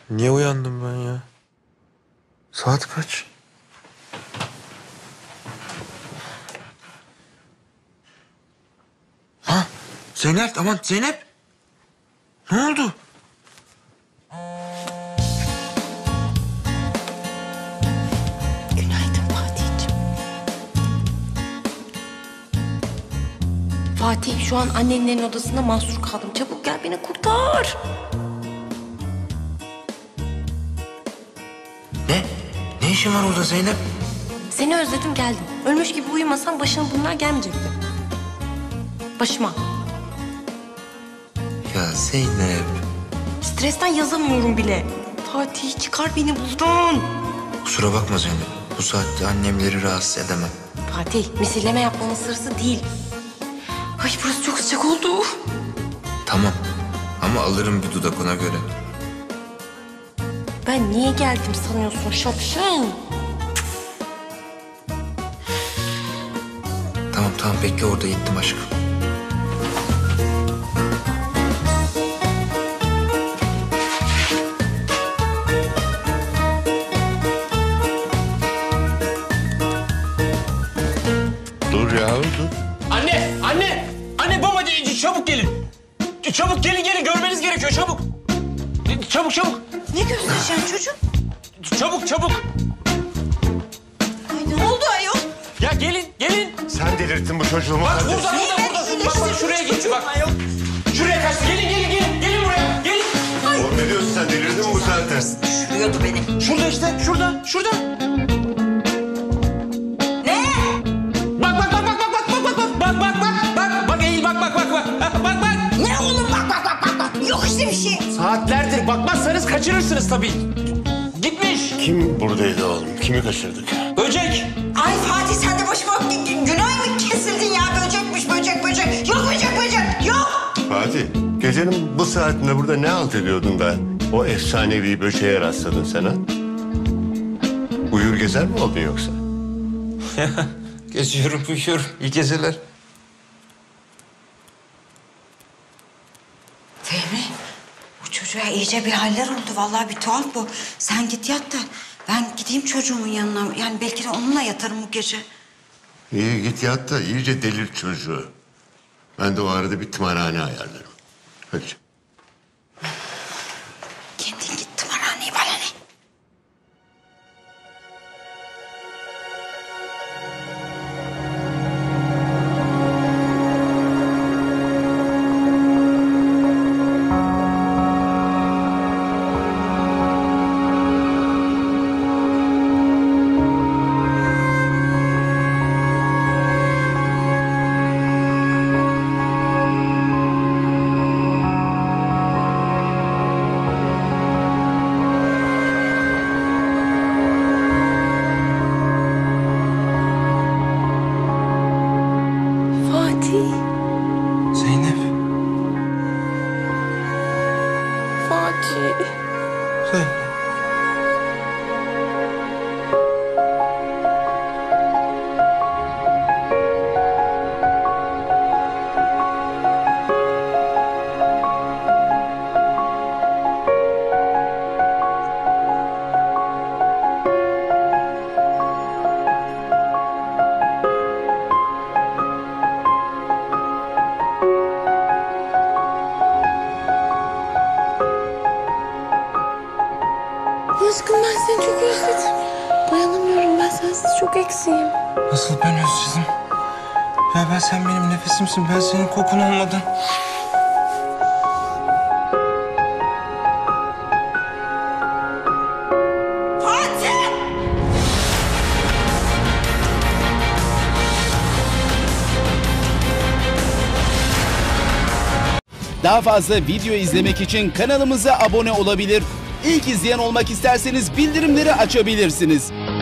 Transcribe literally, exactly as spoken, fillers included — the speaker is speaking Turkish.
Niye uyandım ben ya? Saat kaç? Ha, Zeynep, aman Zeynep. Ne oldu? Günaydın Fatih'ciğim. Fatih, şu an annenlerin odasında mahsur kaldım. Çabuk gel, beni kurtar. Ne? Ne işin var orada Zeynep? Seni özledim, geldim. Ölmüş gibi uyumasan başına bunlar gelmeyecekti. Başıma. Ya Zeynep. Stresten yazamıyorum bile. Fatih, çıkar beni buradan. Kusura bakma Zeynep. Bu saatte annemleri rahatsız edemem. Fatih, misilleme yapmanın sırası değil. Ay, burası çok sıcak oldu. Tamam. Ama alırım bir dudak ona göre. Ben niye geldim sanıyorsun şapşal? Tamam tamam bekle orada, gittim aşkım. Dur ya dur. Anne, anne, anne baba çabuk gelin. Çabuk gelin gelin, görmeniz gerekiyor, çabuk. Çabuk çabuk. Ne göstereceksin çocuğum? Çabuk çabuk. Ay, ne oldu ayol? Ya gelin gelin. Sen delirttin bu çocuğumu. Bak hadi. burada burada burada. Bak bak şuraya gitti bak. Şuraya kaçtı. Gelin gelin gelin. Gelin buraya. Gelin. Oğlum ne diyorsun sen, delirdin mi bu saatte? Düşürüyordu beni. Şurada işte şurada şurada. Ne? Bak bak bak bak bak bak bak bak bak bak bak bak bak eğil bak bak bak bak bak bak. Ne oğlum, bak bak bak bak bak. Yok işte bir şey. Saatlerdir bakmazsanız kaçırırsınız tabii. Gitmiş. Kim buradaydı oğlum? Kimi kaçırdık? Böcek. Ay Fatih, sen de başıma günah mı kesildin ya? Böcekmiş, böcek böcek. Yok böcek böcek, yok. Fatih, gecenin bu saatinde burada ne halt ediyordun da o efsanevi böceğe rastladın sen ha? Uyur gezer mi oldun yoksa? Geziyorum, uyuyorum. İyi geceler. Fehmi, bu çocuğa iyice bir haller oldu. Vallahi bir tuhaf bu. Sen git yat da ben gideyim çocuğumun yanına. Yani belki de onunla yatarım bu gece. İyi git yat da iyice delirt çocuğu. Ben de o arada bir tımarhane ayarlarım. Hadi. Kendin git tımarhaneye, bana ne? Fatih, Zeynep. Fatih. Zeynep. Aşkım, ben seni çok özledim. Dayanamıyorum, ben sensiz çok eksiğim. Nasıl ben özledim? Ya ben, sen benim nefesimsin. Ben senin kokun olmadan. Fatih! Daha fazla video izlemek için kanalımıza abone olabilir. İlk izleyen olmak isterseniz bildirimleri açabilirsiniz.